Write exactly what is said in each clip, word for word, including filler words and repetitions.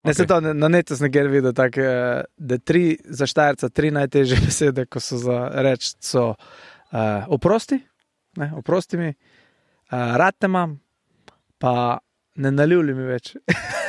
Ne, se to na netu sem nekaj videl, tak, da tri za Štajerca, tri najtežje besede, ko so za reči, so uh, oprosti, ne, oprosti mi, uh, rad te imam, pa ne naljubli mi več.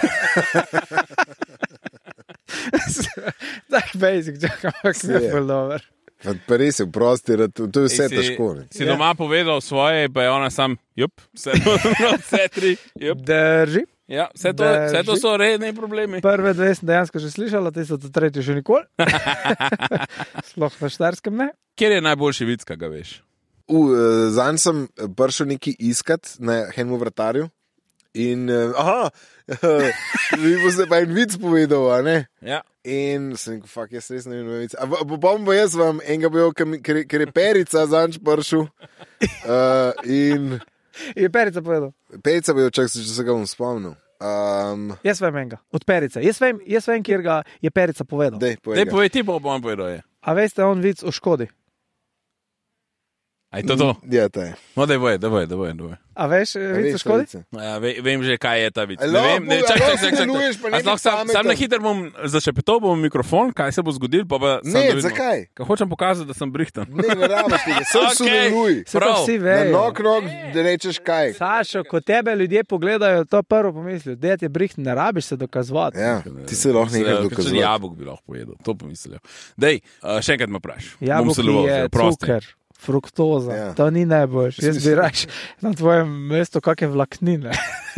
Tak basic, čakam, ampak mi je ful dober. Pa res je, prosti, to je vse si, težko. Ne? Si ja. doma povedal svoje, pa je ona sam, jup, vse, vse tri, jup. Drži. Ja, vse to, vse to so redni problemi. Prve dve sem dejansko že slišala, ti so to tretji še nikoli. Sploh na Štajerskem ne. Kjer je najboljši vic, kaj ga veš? Uh, zanj sem prišel nekaj iskat na enemu vratarju in, uh, aha, vi boste pa en vic povedal, a ne? Ja. In sem rekel, fak, jaz res ne vem vic. A bom bo jaz vam enega bil, ker, ker je Perica zanj prišel. Uh, in... Je Perica povedal. Perica bil, čak se, če se ga bom spomnil. Um, jaz vem enega, od Perice. Jaz vem, jaz vem, kjer ga je Perica povedal. Dej, povej Dej, povej ti, pa bom povedal je. A veste, on vic o škodi. A je to to? Ja, to je. No, daj boj, daj boj, daj boj, daj boj. A veš, vic o škodi? Ja, ve, vem že, kaj je ta vic. Alo, Ne vem, ne, čak, čak, čak, čak. čak. Sam, sam na hiter bom začepetal bom mikrofon, kaj se bo zgodil, pa pa... Ne, zakaj? Kaj hočem pokazati, da sem brihtan. Ne, ne rabiš tega, sem Okej. sumenuj. Se pa vsi Na vejo. nok, nok, da rečeš kaj. Sašo, ko tebe ljudje pogledajo, to prvo pomislijo, da je briht, ne rabiš se dokazovati. Ja, ti se lahko nekaj Kakšen dokazuje. jabolk bi lahko povedal, to pomislil. Dej, uh, še enkrat me vpraš. Bom Jabolk sodeloval, je prosti. cuker, fruktoza, Ja. to ni najboljš. Jaz bi raš na tvojem mestu kakšne vlaknine.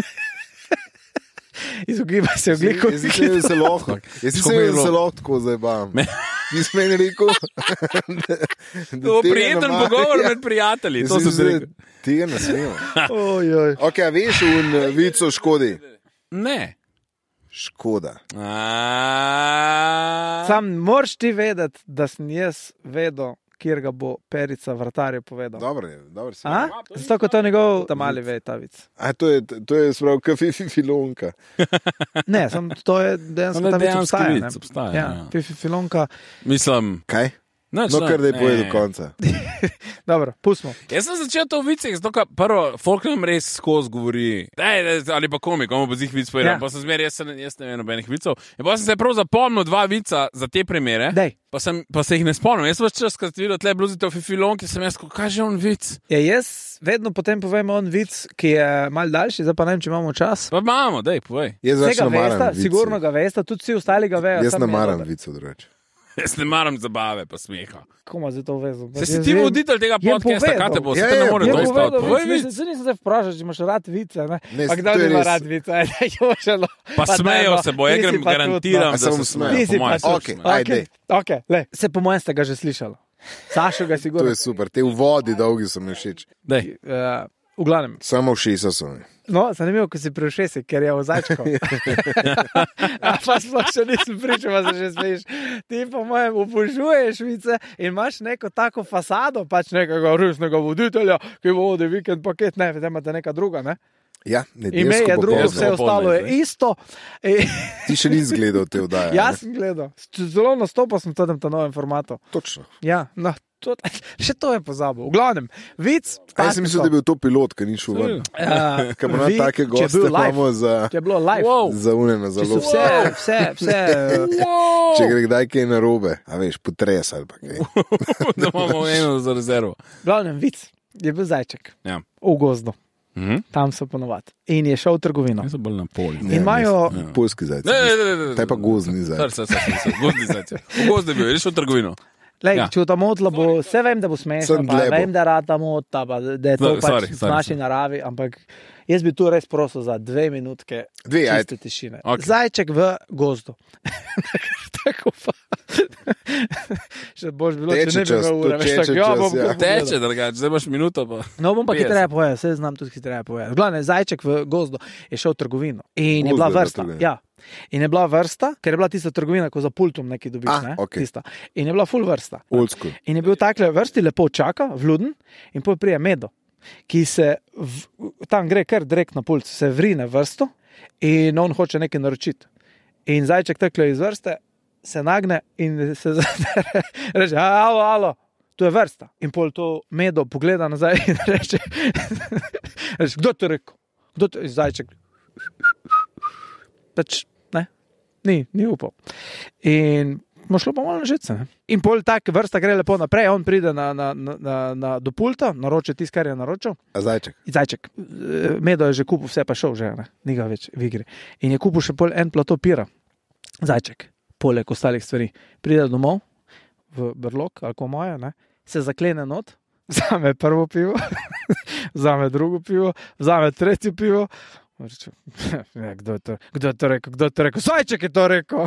Izogibaj se oglikov. Jaz mislim, da se lahko. Jaz Kako mislim, bi da bilo? se lahko tako zabavam. Ti si meni rekel, da, da To tega prijeten ne ma- pogovor Ja. med prijatelji, Jaz to sem mislim, si da rekel. Tega ne smemo. Ojoj. Ok, a veš un vic o škodi? Ne. Škoda. A... Sam moraš ti vedeti, da sem jaz vedel, kjer ga bo Perica vratarju povedal. Dobro je, dobro si. A? Zato, ko to njegov ta mali ve, ta vic. A to je, to je sprav kafifi filonka. Ne, sam to je dejansko To je ta vic dejansko obstaja. vic, ne. obstaja, Ja, ja. Fifi Filonka. Mislim, Kaj? nič, No, ne, kar da je ne. povedal do konca. Dobro, pustimo. Jaz sem začel to v vicih, zato ker prvo, folk nam res skozi govori, daj, daj, ali pa komik, komu bo zih vic povedal, Ja. ja. Pa sem zmer, jaz, sem- jaz ne vem nobenih vicov. In pa sem se prav zapomnil dva vica za te primere, Dej. pa, sem, pa se jih ne spomnim. Jaz sem čas, kad ste videli tle bluzite v Fifilonki, sem jaz, rekel, kaj že on vic? Ja, jaz vedno potem povem on vic, ki je mal daljši, zdaj pa ne vem, če imamo čas. Pa imamo, dej, povej. Jaz več Vsega ne maram veste, vicev. sigurno ga veste, tudi vsi ostali ga vejo. Jaz samo ne je maram dober. vicev, drugače. Jaz ne maram zabave pa smeha. Komu je to vezal? Se si ti voditelj tega Je podcasta, povedal. kaj te bo, se Ja, te ja, ne more je dosti. povedal, Povej vic, vic. mislim, nisem se vprašal, če imaš rad vice, ne? Ne, Pa kdo to je nima res. rad vice, ajde, joželo. Pa smejo se bo, jaz grem garantiram, A da se bom se smejal? smejo. Ti si po mojem pa se Okej. smejo. Ajde. Ok, le, se po mojem ste ga že slišali. Sašo ga To sigurno. je super, te uvodi dolgi so mi všeč. Dej. Uh, v glavnem. Samo všesa so mi. No, zanimivo, ko si pri ušesih, ker je v zajčku. A pa sploh še nisem pričal, pa se že smeješ. Ti po mojem obožuješ vice in imaš neko tako fasado, pač nekega resnega voditelja, ki vodi vikend paket, ne, zdaj imate neka druga, ne? Ja, ne, Ime je drugo, popolno. vse ostalo je Popolno, isto. E, Ti še nisi gledal te vdaje. jaz sem gledal, zelo nastopal sem v tem novem formatu. Točno. Ja, no, to, še to je pozabil. V glavnem, vic. A jaz sem mislil, da je bil to pilot, ki ni šel ven. Uh, Ker ima take goste, imamo za, Če je bilo live. Wow. za unena Če so zelo. vse, vse, vse. Wow. Če gre kdaj kaj narobe, a veš, potres ali pa kaj. Da imamo eno za rezervo. V glavnem, vic je bil zajček Ja. v gozdu. Mhm. Tam so ponovadi. In je šel v trgovino. Jaz sem bolj na polju. In imajo- Ja, poljski zajci. Ne, ne, ne, ne, ne. Ta je pa gozdni zajec. Sar, sar, sar, sar, gozdni zajec. V gozdu je bil, je šel v trgovino. Lej, Ja. ja. Če bo ta motla, bo, vse vem, da bo smešno, Sem pa dlebo. vem, da rata mota, pa da je to No, pač sorry, v sorry, naši sorry. naravi, ampak jaz bi tu res prosil za dve minutke Dve, ajde. čiste tišine. Ok. Zajček v gozdu. Tako pa. Še boš bilo, Teče če ne bi čas, imel to ure. veš, teče tako, ja, čas, bom ja. kar pogledal. Teče, drugače, zdaj imaš minuto pa. No, bom pa petdeset. hitreje povedal, vse znam tudi hitreje povedati. Glavne, zajček v gozdu je šel v trgovino in je Gozdu bila je bila vrsta. trgovina. Ja. In je bila vrsta, ker je bila tista trgovina, ko za pultom nekaj dobiš. Ah, ne? okej. Tista. In je bila full vrsta. Old school. In je bil takle vrsti, lepo čaka, vluden, in potem prije medo, ki se v, tam gre kar direkt na pult, se vrine vrsto in on hoče nekaj naročiti. In zajček takle iz vrste se nagne in se zadere, reče, alo, alo, tu je vrsta. In pol to medo pogleda nazaj in reče, reče kdo to rekel? Kdo to je zajček? Pač, ne, ni, ni upal. In smo šlo pa malo na žice. Ne? In pol tak vrsta gre lepo naprej, on pride na, na, na, na, na do pulta, naroče tisto, kar je naročil. A zajček. Zajček. Medo je že kupil, vse pa šel že, ne? Ni ga več v igri. In je kupil še pol en plato pira. Zajček, poleg ostalih stvari. Pride domov, v brlog, ali ko moja, ne? Se zaklene not, vzame prvo pivo, vzame drugo pivo, vzame tretje pivo. Reče, ja, kdo je to, kdo je to rekel, kdo je to rekel? Zajček je to rekel.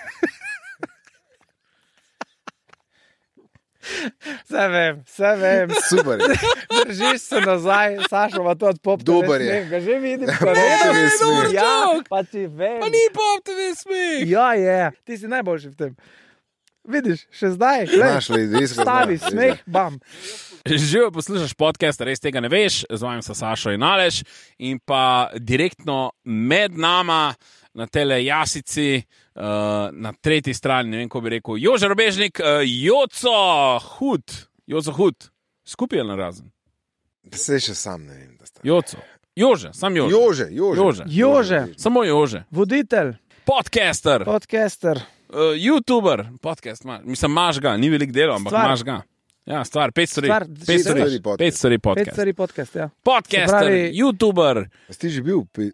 Vse vem, vse vem. Super. Držiš se nazaj, Sašo ima to od pop. Dober je. Ga že vidim. Pop te ve smeh. Ja, pa ti vem. Pa ni pop te ve smeh. Ja, je. Ti si najboljši v tem. Vidiš, še zdaj. Znaš li, res ga Stavi, znaš, res smeh, bam. Živo poslušaš podcast, res tega ne veš, z vami so Sašo in Aleš in pa direktno med nama na tele jasici, uh, na tretji strani, ne vem, ko bi rekel, Jože Robežnik, uh, Joco Hud, Joco Hud, skupaj je narazen. Se še sam ne vem, da sta. Joco, Jože, sam Jože. Jože, Jože. Jože. Jože, Samo Jože. voditelj, Podcaster, podcaster. uh, YouTuber, podcast, ma, mislim, imaš ga, ni velik delo, ampak Stvar. imaš ga. Ja, stvar, pet stvari. Stvar, Pet šest stvari, stvari podcast. pet stvari Pet podcast. stvari podcast, ja. Podcaster, Se pravi- YouTuber. A si ti že bil? Pri...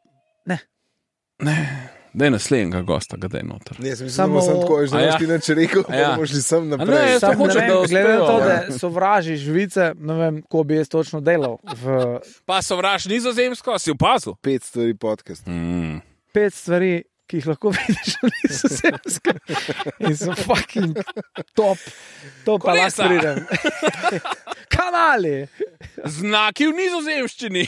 Daj naslednjega gosta, ga daj noter. Ne, sem Samo- samo sem tako, že A ja. boš ti nič rekel, A ja. pa boš šli sem A ne, naprej. jaz Sam hočem, ne vem, da glede na uspejo, to, ja. da sovražiš žvice, ne vem, ko bi jaz točno delal. V Pa sovraž nizozemsko, si opazil? Pet stvari podcast. Mm. pet stvari, ki jih lahko vidiš na nizozemskem. In so fucking top. To pa Kolesa. lahko pridem. Kanali. Znaki v nizozemščini.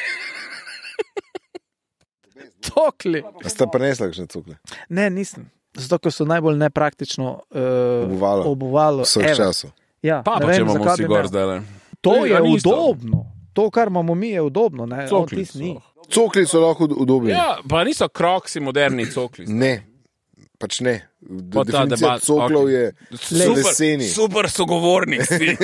Tokli. A sta prenesla kakšne cukle? Ne, nisem. Zato, ker so najbolj nepraktično uh, Obuvalo. obuvalo Vseh ever. časov. Ja, Pa, ne pa če vem, imamo zakaj vsi bi gor imel. zdaj. To Ej, je a ni isto. udobno. To, kar imamo mi, je udobno. Ne? On Cokli tis so. ni. Cokli so lahko udobni. Ja, pa niso kroksi moderni cokli. Ne, pač ne. Pa ta Definicija debat- coklov okej. je so leseni. super sogovornik si.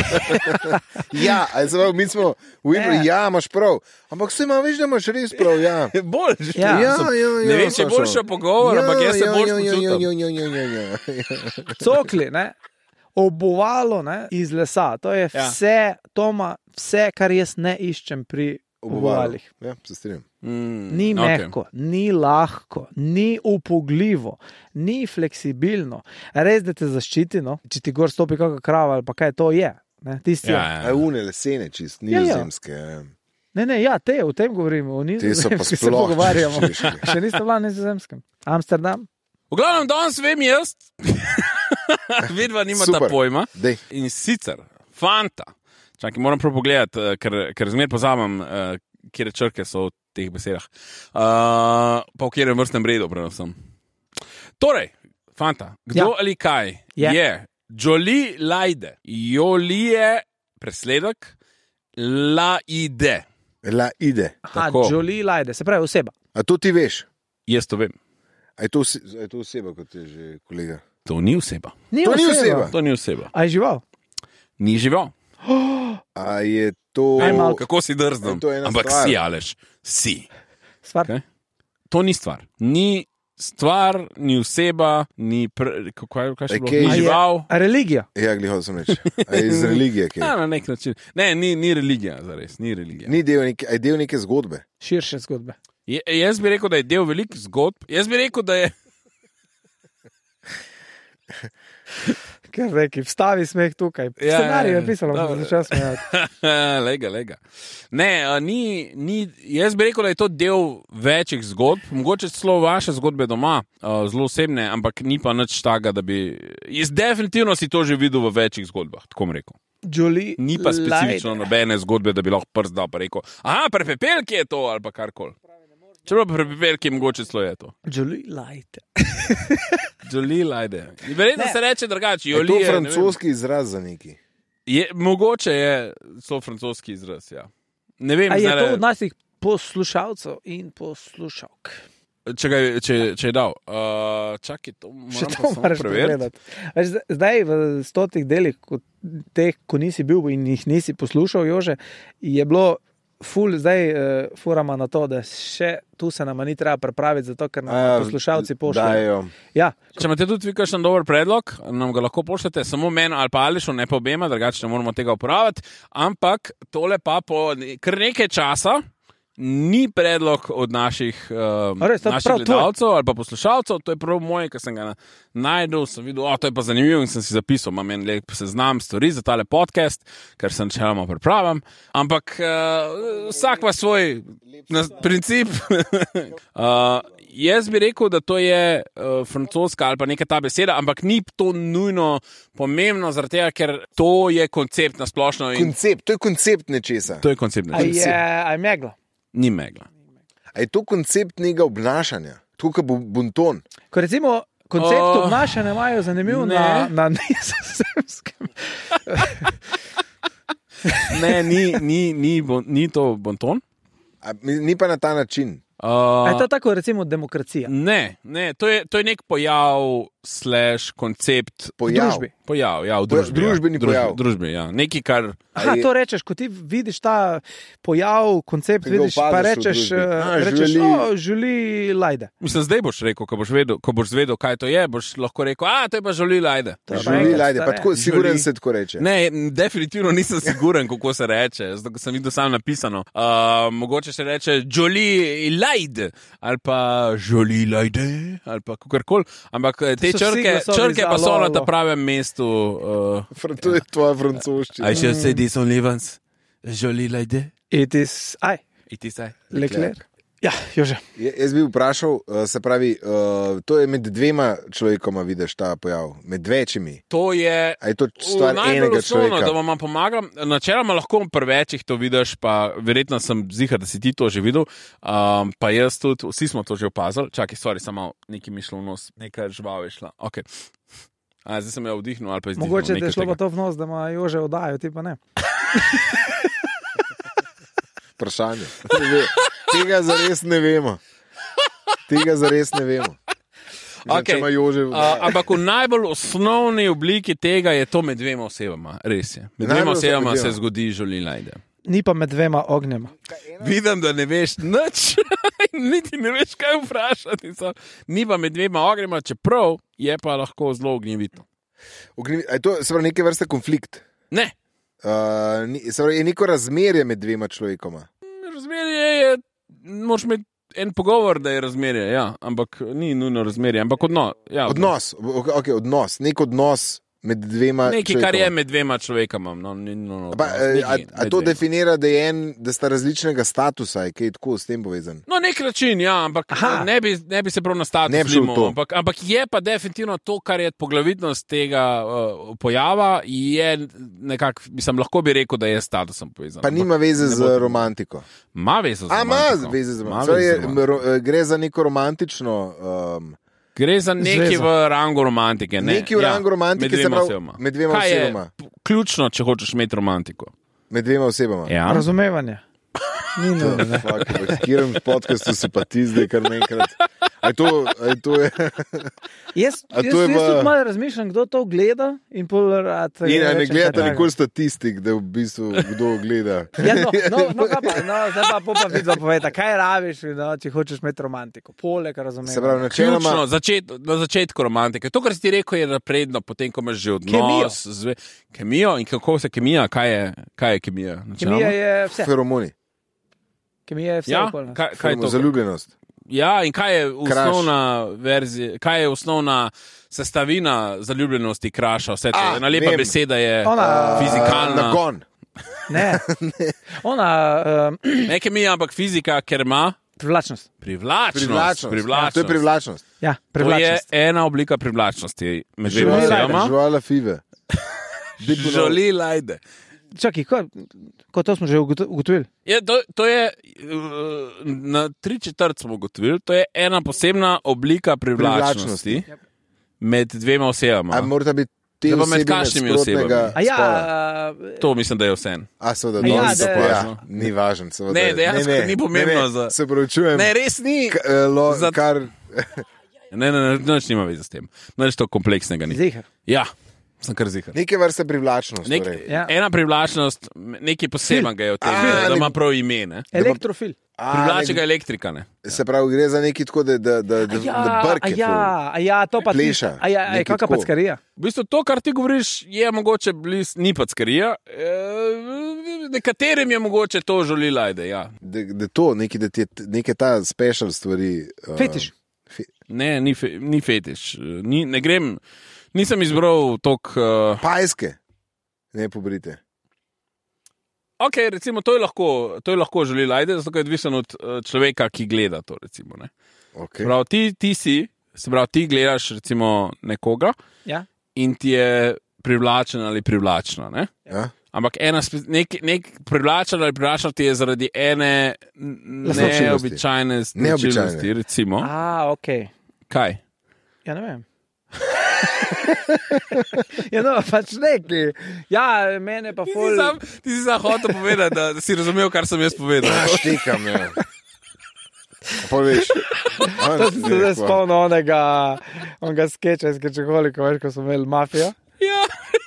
Ja, ali se pravi, mi smo v Ibru, Ne. ja, imaš prav. Ampak vse ima, veš, da imaš res prav, ja. Boljši. Ja. Ja, ja, ja, Ne vem, če je Sašo. boljši pogovor, ampak jaz se Ja, bolj ja, ja, počutim. ja, ja, ja, ja, ja. Cokli, ne? Obuvalo, ne? Iz lesa. To je Ja. vse, to ima vse, kar jaz ne iščem pri obuvalih. Ja, se strinjam. Mm, Ni okej. mehko, ni lahko, ni upogljivo, ni fleksibilno. Res, da te zaščiti, no? Če ti gor stopi kakšna krava ali pa kaj to je. Ne, tisti Ja, je. A ja. une lesene čist, Ja, ja. nizozemske. Ja. Ne, ne, ja, te, o tem govorimo, o Te so pa nizozemskem se sploh pogovarjamo. češki. Še niste bila na nizozemskem. Amsterdam? V glavnem, danes vem jaz, vidva nimata Super. pojma. Dej. In sicer, fanta, čakaj, moram prav pogledati, eh, ker, ker zmer pozamem, uh, kje črke so v teh besedah. Uh, pa v katerem vrstnem redu, predvsem. Torej, fanta, kdo Ja. ali kaj Je. je Jolie Laide, Jolije presledek, Laide. La ide. Aha, Tako. Jolie Lajde, se pravi oseba. A to ti veš? Jaz to vem. A je to, ose- a je to oseba, kot je že kolega? To ni oseba. Ni To ni oseba. To ni oseba. A je žival? Ni žival. A je to... Aj, malo. Kako si drznem? To je ena Ampak stvar. si, Aleš, si. Stvar. Okay. To ni stvar. Ni stvar, ni oseba, ni pr... kaj, kaj še Aj, bilo? kaj- Ni A je žival. religija. Ja, gliho sem reči. A je iz religije, kaj? Ja, na nek način. Ne, ni, ni religija, zares, ni religija. Ni del neke, a je del neke zgodbe. Širše zgodbe. Je, jaz bi rekel, da je del velikih zgodb. Jaz bi rekel, da je. Ker reki, vstavi smeh tukaj. Ja, Scenarij ja, je pisalo, da dobro. se začas smejati. lega, lega. Ne, a, ni, ni, jaz bi rekel, da je to del večjih zgodb, mogoče celo vaše zgodbe doma, a, zelo osebne, ampak ni pa nič takega, da bi. Jaz definitivno si to že videl v večjih zgodbah, tako bom rekel. Jolie Ni pa specifično Lajde. nobene zgodbe, da bi lahko prst dal pa rekel, aha, pri pepelki je to ali pa karkoli. Čeprav pri pepelki mogoče celo je to. Jolie Lajde. Jolie Lajde. Verjetno Ne. se reče drugače. Je to Jolie, ne vem. francoski izraz za neki. Je, mogoče je celo francoski izraz, ja. Ne vem, A je zdajle- to od naših poslušalcev in poslušalk? Če, ga, je- če, če je dal. Uh, čakaj, to Še moram to pa samo moraš preveriti. pogledati. Veš, zdaj- Zdaj v stotih delih, ko, teh, ko nisi bil in jih nisi poslušal, Jože, je bilo ful zdaj uh, furamo na to, da še tu se nam ni treba pripraviti, zato ker nam A, poslušalci pošljajo. dajo. Ja, Če imate tudi vi kakšen dober predlog, nam ga lahko pošljete samo meni ali pa Alešu, ne pa obema, drugače ne moramo tega uporabiti. Ampak tole pa po kar nekaj časa ni predlog od naših, uh, A res, to je naših prav tvoj? gledalcev ali pa poslušalcev, to je prav moj, ker sem ga na- najdel, sem videl, o, to je pa zanimivo in sem si zapisal, imam en lep seznam stvari za tale podcast, ker sem načeloma pripravim, ampak uh, vsak pa svoj na, princip. uh, jaz bi rekel, da to je uh, francoska ali pa neka ta beseda, ampak ni to nujno pomembno, zaradi tega, ker to je koncept na splošno in Koncept, to je koncept nečesa. to je koncept. a je, a je megla. Ni megla. A je to koncept nekega obnašanja? To, kot bo bunton. Ko recimo koncept O, obnašanja imajo zanimiv ne. na, na nizozemskem. Ne, ni, ni, ni, bon, ni to bonton. A, mi- ni pa na ta način. Uh, A je to tako recimo demokracija? ne, ne, to je, to je nek pojav, slash koncept. Pojav. družbi. Pojav, ja, v To je družbi. družbeni ja. Družbi, pojav. družbi, ja. Nekaj, kar. Aha, je- to rečeš, ko ti vidiš ta pojav, koncept, Ki ga vidiš, pa opaziš v rečeš, družbi. eh, A, rečeš želi- o, želi lajde. Mislim, zdaj boš rekel, ko boš vedel, ko boš zvedel, kaj to je, boš lahko rekel, a to je pa žoli lajde. To je pa Želi enkrat lajde, pa stare. tako, siguren Želi. se tako reče. Ne, definitivno nisem siguren, kako se reče, zato ker sem videl samo napisano. Uh, mogoče se reče žoli lajde ali pa žoli lajde ali pa kakorkoli. Ampak eh, te To so vsi črke, glasovi črke pa za so na lolo. ta pravem mestu. Uh, Fr- To je tvoja francoščina. I shall say this only once. Žoli lajde. It is, aj, Iti saj. Leclerc. Ja, Jože. Ja, jaz bi vprašal, uh, se pravi, uh, to je med dvema človekoma, vidiš ta pojav, med večjimi. To je. A je to stvar Najbolj enega osnovno, človeka? da vam pomagam. Načeloma lahko pri večjih to vidiš, pa verjetno sem zihar, da si ti to že videl. Um, pa jaz tudi, vsi smo to že opazili. Čakaj, stvari, samo nekaj mi šlo v nos, nekaj žival je šla. Okay. A, zdaj sem jo vdihnil ali pa izdihnil. Mogoče da nekaj je šlo tega. pa to v nos, da ima Jože oddajo, ti pa ne. Vprašanje. Ne ve- Tega zares ne vemo. Tega zares ne vemo. Mislim, Okej. če ima Jože- Uh, ampak v najbolj osnovni obliki tega je to med dvema osebama. Res je. Med dvema Najbolj osnovni osebama del. se zgodi žoli lajde. Ni pa med dvema ognjema. Vidim, da ne veš nič, niti ne veš, kaj vprašati. So. Ni pa med dvema ognjema, čeprav je pa lahko zelo ognjevito. Ogni- a je to se pravi neke vrste konflikt? Ne, Uh, ni, se pravi, je neko razmerje med dvema človekoma. razmerje je, moraš imeti en pogovor, da je razmerje, ja, ampak ni nujno razmerje, ampak odno, ja, Odnos, ok, okay, odnos, nek odnos med dvema Nekaj, kar je človekoma. med dvema človekoma. No, ni, no, no, Pa, odnos, eh, nekaj a, a med to dvema. definira, da, je en, da sta različnega statusa, je kaj tako s tem povezan? No, nek način, ja, ampak Aha. ne bi, ne bi se prav na status Ne bi šel v limal, to. ampak, ampak je pa definitivno to, kar je poglavitnost tega uh, pojava, je nekako, mislim, lahko bi rekel, da je s statusom povezan. Pa nima veze ne z bo to- romantiko. Ma veze z A, ima romantiko. veze z Ma romantiko. veze z Je, romantiko. ro, eh, gre za neko romantično. Um, Gre za nekaj Zveza. v rangu romantike. Ne? Nekaj v rangu romantike, med se dvema pravi, osebama. med dvema Kaj je osebama. p- ključno, če hočeš imeti romantiko. med dvema osebama. Ja. Razumevanje. Ni nujno. ne. Fuck, v katerem podkastu si pa ti zdaj kar naenkrat. A je to, a je to je, Jaz, A jaz, to je jaz v- tudi malo razmišljam, kdo to gleda in pol rad. eh, in a ne rečem gledate kaj nikoli statistik, da v bistvu kdo gleda. Ja, no, no, no, kaj pa, no, zdaj pa pol pa vidno poveta, kaj rabiš, no, če hočeš imeti romantiko. Poleg razumevanja. Se pravi, Ključno, načeloma. začet, na začetku romantike. To, kar si ti rekel, je napredno, potem, ko imaš že Kemijo. odnos. Zve, kemijo in kako se kemija, kaj je, kaj je kemija? načeloma? Kemija je vse. Feromoni, Kemija je vse. Ja, okolje. kaj, kaj je to? zaljubljenost. Ja, in kaj je osnovna verzija, kaj je osnovna sestavina zaljubljenosti, kraša, vse to? A, Ena lepa vem. beseda je Ona- fizikalna. Nagon. Ne. Ona, um, Ne kemija, ampak fizika, ker ima privlačnost. privlačnost. Privlačnost. privlačnost. To je privlačnost. Ja, To je privlačnost. ena oblika privlačnosti med Želi dvema lajde. osebama. Žuala five. Želi lajde. Čakaj, ko, ko to smo že ugoto- ugotovili. Je, to, to je uh, na tri četrt smo ugotovili, to je ena posebna oblika privlačnosti, Privlačnosti. med dvema osebama. A morata biti te Zdaj pa med osebi kakšnimi nasprotnega osebami? A ja, spola? To mislim, da je vse. A, seveda, A ja, danes da- to ja, važno. ni važen. Seveda. Ne, dejansko ni pomembno ne, ne, za- Se pravičujem. Ne, res ni. K, eh, lo, Za- kar, Ne, ne, ne, nič nima veze s tem. Nič to kompleksnega ni. Zihar. Ja, Sem kar zihar. Neke vrste privlačnost. Nek, Torej. Ja. Ena privlačnost, nekaj posebenega je v tem, A, da, da nek- ima prav ime. Ne? Elektrofil. A, Privlači ga nek- elektrika. Ne? Se pravi, gre za neki tako, da, da, da, da, Ja, da brke. a ja, a ja, to pa ti. Pleša, A ja, nekaj kakšna tako. packarija. V bistvu to, kar ti govoriš, je mogoče bliz, ni packarija. E, nekaterim je mogoče to žolila, ajde. Ja. Da, da to, neki, da ti je t- neke ta special stvari. Uh, Fetiš. Fe, Ne, ni, fe, ni fetiš. Ni, ne grem, nisem izbral tok. Uh, pajske, ne pobrite. ok, recimo, to je lahko, to je lahko žolila, ajde, zato ker je odvisen od uh, človeka, ki gleda to. Recimo, ne. Okay. Prav, ti, ti si, se pravi, ti gledaš recimo nekoga Ja. in ti je privlačen ali privlačna. Ne? Ja? Ampak ena, spe- nek, nek privlačen ali privlačna ti je zaradi ene n- Lastnočilnosti. neobičajne Neobičajne. značilnosti. Recimo, A, ok. kaj? Ja, ne vem. ja, no, pač neki. Ja, mene pa Ti si ful. sam, ti si sam hotel povedati, da, da si razumel, kar sem jaz povedal. Štekam, ja. Poveš. To sem se zdaj spomnil onega, onega skeča iz Kečeholika, veš, ko smo imeli mafijo. Ja.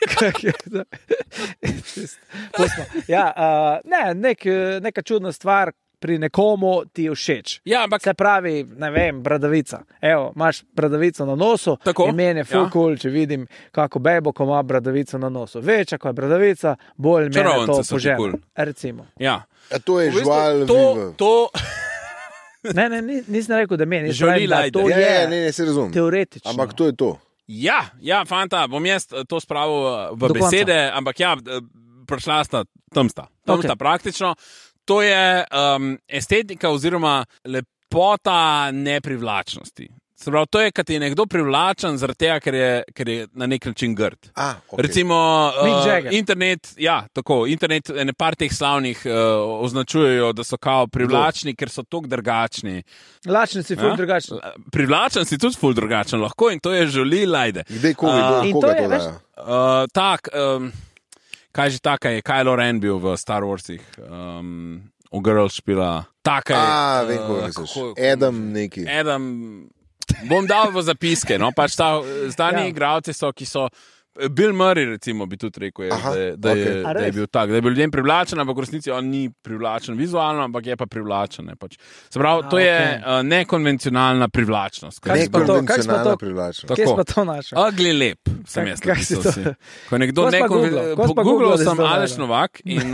Pustimo. Ja, uh, ne, nek, neka čudna stvar pri nekomu ti je všeč. Ja, ampak Se pravi, ne vem, bradavica. Evo, imaš bradavico na nosu. Tako, in meni je ful ja. cool, če vidim, kako bebo, ko ima bradavico na nosu. Večja, ko je bradavica, bolj meni Čarovnice to so ti požene. kul. Recimo. ja. A to je V bistvu žval. to, viva. to, Ne, ne, ni- nisem rekel, da meni. jaz Žoli pravim, da lajde. To Ja, je ja, ne, ne, se razumem. teoretično. Ampak to je to. ja, ja, fanta, bom jaz eh, to spravil eh, v Do konca. besede, ampak ja, eh, prišla sta tam sta. Tam Ok. sta praktično. To je um, estetika oziroma lepota neprivlačnosti. Se pravi, to je, kad je nekdo privlačen zaradi tega, ker je, ker je na nek način grd. A, okay. Recimo, Mick uh, Jagger. internet, ja, tako, internet, ene par teh slavnih uh, označujejo, da so kao privlačni, ker so tako drugačni. Lačni si ful Ja? drugačen. Privlačen si tudi ful drugačen, lahko in to je žoli lajde. Kdaj, koga, A, kdo, in koga to je, to veš, dajo? Uh, tak, um, kaj že taka je, Kylo Ren bil v Star Warsih, um, v Girls špila. Taka je. A, vem, uh, koga misliš. kako- Adam neki. Adam, bom dal v zapiske, no, pač ta zdani Ja. ja. igralci so, ki so. Bill Murray, recimo, bi tudi rekel, je, Aha, da, je, da, je, okej. A da je res? bil tak, da je bil ljudem privlačen, ampak v resnici on ni privlačen vizualno, ampak je pa privlačen. Ne, pač. Se pravi, A, to je okej. uh, nekonvencionalna privlačnost. Kaj si pa to- kaj si pa Nekonvencionalna to- privlačnost. Kje Tako. si pa to našel? Ugly lep, sem Kaj- jaz kaj si napisal to- si. Ko je nekdo Ko si pa nekon... googlal? Ko si pa Googlal googlal, da si sem to Aleš našel? Novak in...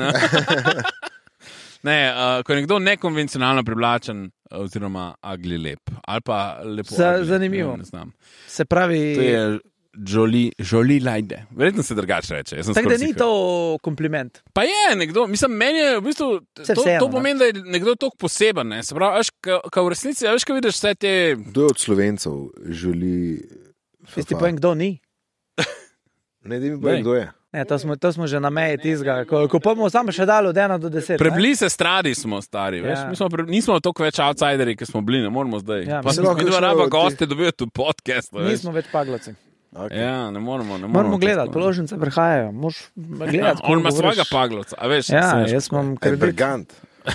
Ne, uh, ko je nekdo nekonvencionalno privlačen, oziroma ugly lep. Ali pa lepo. Za- ugly, zanimivo. Ne, ne znam. Se pravi, To je žoli, žoli lajde. Verjetno se drugače reče. jaz sem tako da skoraj ni sicer. to kompliment. Pa je nekdo, mislim, meni je v bistvu. Saj To, vseeno, to ne. pomeni, da je nekdo tako poseben. Ne? Se pravi, veš, ka, ka v resnici, a veš, kaj vidiš vse te. Kdo je od Slovencev želi. Tisti povem, kdo ni. Ne, da mi Daj. povem, kdo je. Ne, to, smo, to smo že na meji tizga. Ko, ko bomo samo še dali od ena do deset. ne? Prebliže stradi smo stari, veš? Ja. Mi smo pre, nismo toliko več outsideri, kot smo bili, ne moramo zdaj. Ja, pa mi smo lahko mi dva šel raba ti- goste, dobijo tu podcast. veš. Nismo več paglaci. Okay. Ja, ne moramo. Ne moramo Moramo to gledati, tako. položnice prihajajo. Moš Ja, gledati. on ima svojega paglovca, a veš? Ja, se veš, jaz kako je. imam Je kredit. brigant.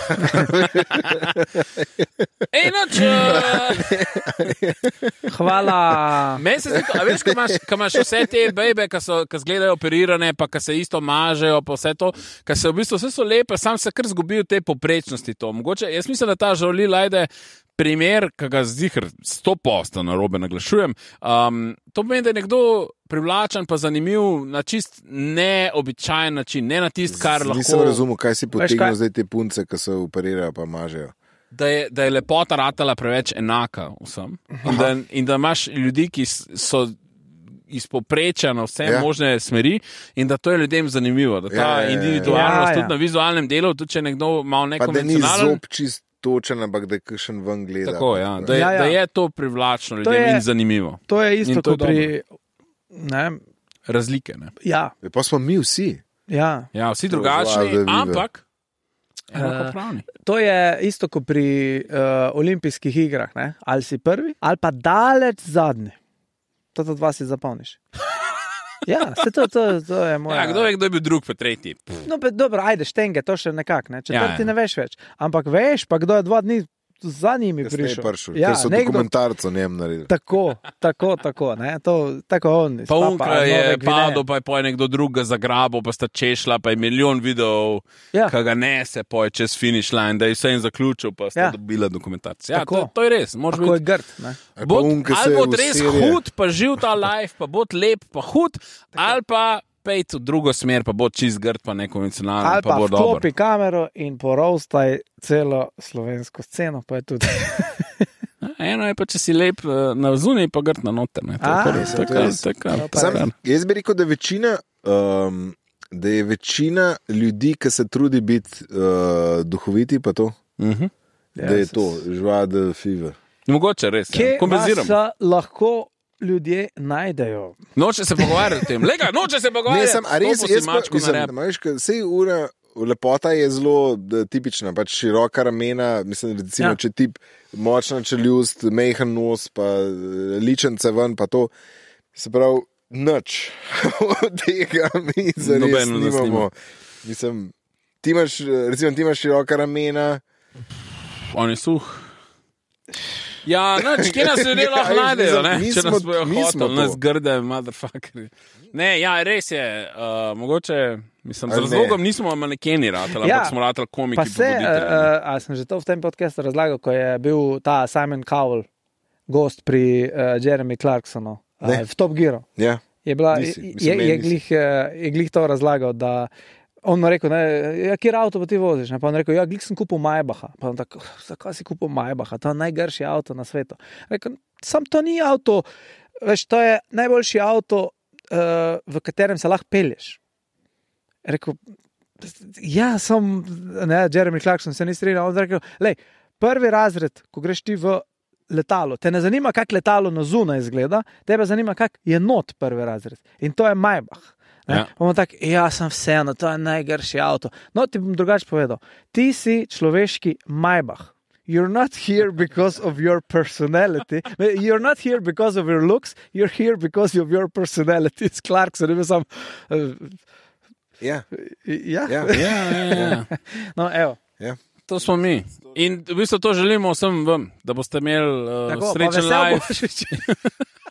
Ej, noč. Uh, Hvala. Meni se zdi, to- a veš, ko imaš, ko imaš vse te bebe, ki izgledajo operirane, pa ki se isto mažejo, pa vse to, ki se v bistvu vse so lepe, sam se kar zgubijo te poprečnosti. To. Mogoče, jaz mislim, da ta žoli lajde. Primer, ki ga zdihr sto posto na robe naglašujem, um, to pomeni, da je nekdo privlačen, pa zanimiv na čist neobičajen način, ne na tist, kar lahko. Nisem razumel, kaj si kaj? potegnil zdaj te punce, ki se operirajo pa mažejo. Da je, da je lepota ratala preveč enaka vsem. In da, in da imaš ljudi, ki s- so izpoprečja na vse Ja. ja. možne smeri, in da to je ljudem zanimivo. Da ta Ja, ja, ja, ja. individualnost Ja, ja. tudi na vizualnem delu, tudi če je nekdo malo Pa da ni nekonvencionalen. zob čist točen, ampak da je kakšen ven gleda. Tako, ja, da, je, Ja, ja. da je to privlačno ljudem je- in zanimivo. To je isto In to je kot pri. Ne, Razlike. Ne? ja, Ja, pa smo mi vsi. ja. Ja, vsi To je drugačni, zvala, da vide. ampak Eh, enakopravni. To je isto kot pri uh, olimpijskih igrah. Ne? Ali si prvi, ali pa daleč zadnji. To dva si zapomniš. Ja, se to, to, to je moja. Ja, kdo je, kdo je bil drug, pa tretji. No, pa, dobro, ajde, štenge, to še nekako. Ne? Četrti Ja, ja, ja. ne veš več. Ampak veš, pa kdo je dva dni za njimi Kasneje prišel. prišel, Ja, ker so nekdo- dokumentarce o njem naredili. Tako, tako, tako, ne, to, tako on. iz Pa Papua unkra je Nove Gvineje. padel, pa je poj nekdo drug zagrabil, pa sta češla, pa je milijon videov, Ja. ki ga nese poj čez finish line, da je vse in zaključil, pa sta Ja. dobila dokumentacijo. Ja, Tako. to, to je res. moraš Tako je biti- grd, ne. Ali pa Bod, un, ki se ali bo v res serije- hud, pa živ ta life, pa bo lep, pa hud, ali pa pejt v drugo smer, pa bo čist grd, pa nekonvencionalen, Ali pa pa bo dobro. vklopi kamero in porovstaj celo slovensko sceno, pa je tudi. Eno je pa, če si lep eh, na zunaj, pa grd na noter. Ne, to je A, kar- res, to je to kar- je res. to je kar- No, pa to je Sam, kar. jaz bi rekel, da je večina, um, da je večina ljudi, ki se trudi biti uh, duhoviti, pa to, Mhm. da je to, žvade, fever. Mogoče res. Ja. Kje Kompenziram. vas lahko ljudje najdejo? Noče se pogovarjati o tem. Lega, noče se Ne, pogovarjati. sem, a res, Stopu si jaz pa, mačko na mislim, rep. da imaš, sej ura, lepota je zelo da, tipična, pač široka ramena, mislim, recimo, Ja. ja. če ti močna čeljust, mehen nos, pa eh, ličence ven, pa to, se pravi, nič od tega mi zares Nobeno nas nimamo. nima. Mislim, ti imaš, recimo, ti imaš široka ramena, On je suh. Ja, noč, kje nas ljudje lahko Ja, najdejo, mislim, ne? mi Če smo- nas bojo mi smo hoteli, to. nas grde, motherfuckeri. Ne, ja, res je, uh, mogoče, mislim, z Ali ne? razlogom nismo manekeni ratali, Ja, ampak smo ratali komiki. Pa se, pobuditelji, ne. uh, a sem že to v tem podkastu razlagal, ko je bil ta Simon Cowell, gost pri uh, Jeremy Clarksonu uh, Ne. v Top Gearu. ja. Je, bila, Nisi, je, mislim, je, meni je, nisi. glih, eh, je glih to razlagal, da on mu rekel, ne, ja, kjer avto pa ti voziš? Ne? Pa on rekel, ja, glih sem kupil Maybacha. Pa on tako, zakaj si kupil Maybacha? To je najgrši avto na svetu. Rekel, sam to ni avto, veš, to je najboljši avto, uh, v katerem se lahko pelješ. Rekel, ja, sem, ne, Jeremy Clarkson se ni strinjal. On rekel, lej, prvi razred, ko greš ti v letalo, te ne zanima, kako letalo na zunaj izgleda, tebe zanima, kak je not prvi razred. In to je Maybach. Ne? Ja. Bomo tako, ja, sem vseeno, to je najgrši avto. No, ti bom drugače povedal. Ti si človeški Maybach. You're not here because of your personality. You're not here because of your looks. You're here because of your personality. It's Clarkson. Je bil sam, uh, Ja, ja. ja. Ja, ja, ja. No, evo. ja. To smo mi. In v bistvu to želimo vsem vam, da boste imeli uh, Tako, pa srečen vesel life. Božič.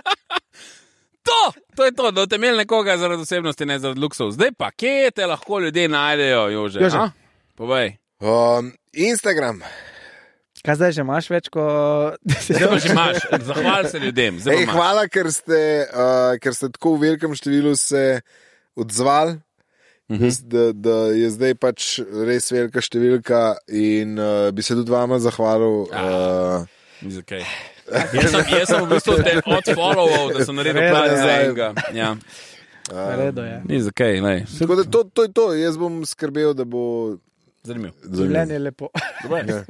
To, to je to, da boste imeli nekoga zaradi osebnosti, ne zaradi luksov. Zdaj pa, kje te lahko ljudje najdejo, Jože? Jože. a? Povej. Um, Instagram. Kaj zdaj že imaš več kot Zdaj pa že imaš, zahvali se ljudem. Zdaj pa Ej, imaš. hvala, ker ste, uh, ker ste tako v velikem številu se odzvali. Mhm. Da, da je zdaj pač res velika številka, in uh, bi se tudi vama zahvalil. Uh, Ni za kaj. Jaz sem, jaz sem v bistvu te odfollowal, da sem naredil Redo plan je. za enega. Ja. Redo je. Ni za kaj, ne. tako da to, to je to. Jaz bom skrbel, da bo Zanimivo. Življenje je lepo. Ja.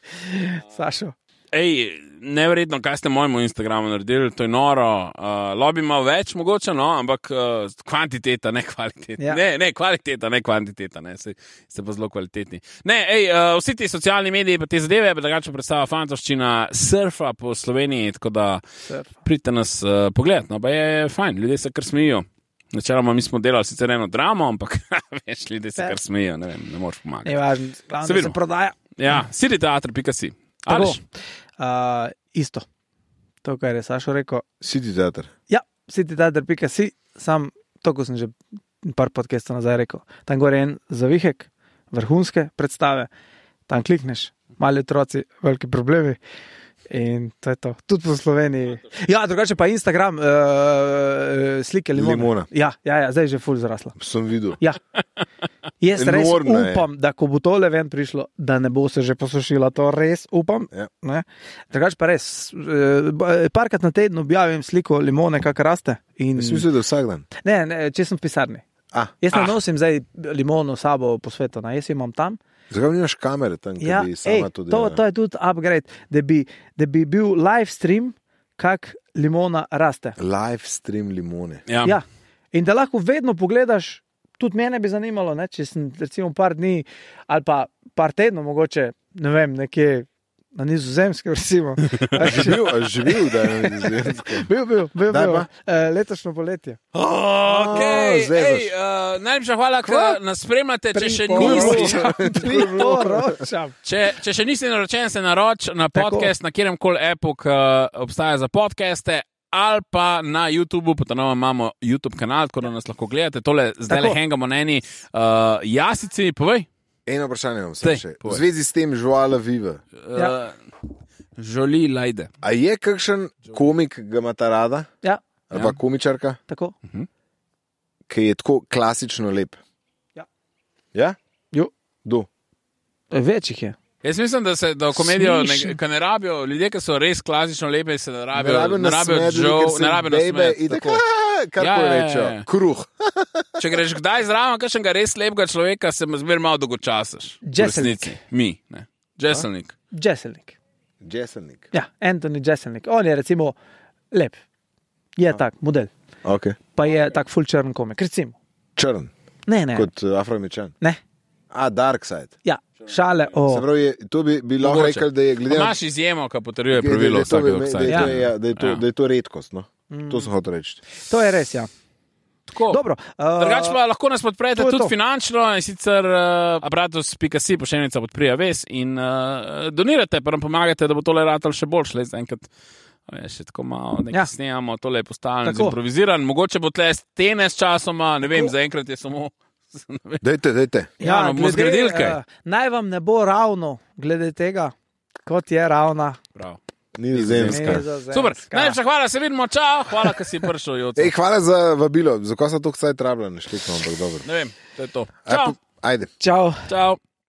Sašo. Ej, neverjetno, kaj ste mojemu Instagramu naredili, to je noro. Uh, lobby ima več, mogoče, no, ampak uh, kvantiteta, ne kvaliteta. Ja. Ne, ne, kvaliteta, ne kvantiteta, ne, se, ste pa zelo kvalitetni. Ne, ej, uh, vsi ti socialni mediji, pa te zadeve, pa drugače predstavlja fantoščina surfa po Sloveniji, tako da pridite nas uh, pogledat, no, pa je fajn, ljudje se kar smejijo. Načeloma mi smo delali sicer eno dramo, ampak več ljudje se kar smejijo, ne vem, ne moreš pomagati. Ne važno, glavno, Se da vidimo. se prodaja. Ja, cityteatr pika si. Tako. Ališ? Uh, isto. To, kar je Sašo rekel. City Theater. Ja, cityteater pika si, sam to, ko sem že par podcastov nazaj rekel. Tam gore je en zavihek, vrhunske predstave, tam klikneš, mali otroci, veliki problemi. In to je to. Tudi po Sloveniji. Ja, drugače pa Instagram, uh, slike limona. Limona. Ja, ja, ja, zdaj je že ful zrasla. Sem videl. Ja. Jaz res Enormna je. upam, da ko bo tole ven prišlo, da ne bo se že posušila, to res upam. Ja. Ne? Drugače pa res, eh, parkrat na teden objavim sliko limone, kak raste. In... Jaz mislim, da vsak dan. Ne, ne, če sem v pisarni. A, Jaz ne Ah. nosim zdaj limono s sabo po svetu, ne? Jaz jo imam tam. zakaj nimaš kamere tam, ki Ja, bi ej, sama to to, delala? to je tudi upgrade, da bi, da bi bil live stream, kak limona raste. Live stream limone. Ja. Ja. In da lahko vedno pogledaš, tudi mene bi zanimalo, ne, če sem recimo par dni ali pa par tednov, mogoče, ne vem, nekje na Nizozemskem, recimo. Živel, a živel, da je na Nizozemskem. Bil, bil, bil, Kdaj bil. pa? Uh, letošnjo poletje. Okay. zezaš. Ej, uh, najlepša hvala, ker nas spremljate. Če še, niste, Priporočam. če, če še niste naročeni, se naroč na podcast Tako. na kjerem koli appu, ki obstaja za podcaste. Ali pa na YouTubu, potem imamo YouTube kanal, tako da nas lahko gledate. Tole zdaj le Tako. hangamo na eni uh, jasici, povej. Eno vprašanje imam Dej, samo še. V povej. zvezi s tem Joala Viva. Ja. Uh, Žoli Lajde. A je kakšen komik, ki ga ima ta rada? Ja, Ali pa komičarka, tako. ki je tako klasično lep? Ja. Ja? Jo. Do. Več jih je. Jaz mislim, da se da v komedijo, ne, Smešen. ki ne rabijo, ljudje, ki so res klasično lepe, se ne rabijo, rabijo ne rabijo nasmejati, žol, ker se ne rabijo bejbe nasmejati, in tako. tako, kar Ja, ja, ja, rečejo. ja. Kruh. Če greš kdaj zraven kakšnega res lepega človeka, se mu zmer malo dolgočasiš. V Jeselnik. resnici. Mi, ne. Jeselnik. Jeselnik. Jeselnik. Ja, Anthony Jeselnik. On je recimo lep. Je tak model. Okay. Pa je tak full črn komik. Recimo. Črn, Ne, ne. kot uh, afroameričan. Ne. A, dark side. Ja, šale o. Se pravi, je- to bi, bi lahko Mogoče. rekel, da je glede na Imaš izjemo, ki potrjuje da- da- pravilo da je to- vsakega da- da je obsaja. to- ja, da je to- Ja. da je to redkost. No? To sem hotel reči. To je res, ja. Tako. Dobro. Uh, Drugač pa lahko nas podprete to je tudi to. finančno, in sicer uh, abratus pika si pošiljnica podprija ves in uh, donirate, pa nam pomagate, da bo tole ratal še boljš. Le zaenkrat je še tako malo, nekaj Ja. ja. snemamo, tole je postavljeno, Tako. improviziran, mogoče bo tle stene s časoma, ne vem, Tako. zaenkrat je samo. ne vem. Dajte, dajte. Ja, no, bomo zgradili kaj. uh, naj vam ne bo ravno glede tega, kot je ravna. Prav. Nizozemska. Nizozemska. Super, najlepša hvala, se vidimo, čau, hvala, ker si prišel. Joco. Ej, hvala za vabilo. Zakaj sem tako cajt rabljen? Štekno, ampak dobro. Ne vem, to je to. Aj, Čau, po- Ajde. Čau. čau.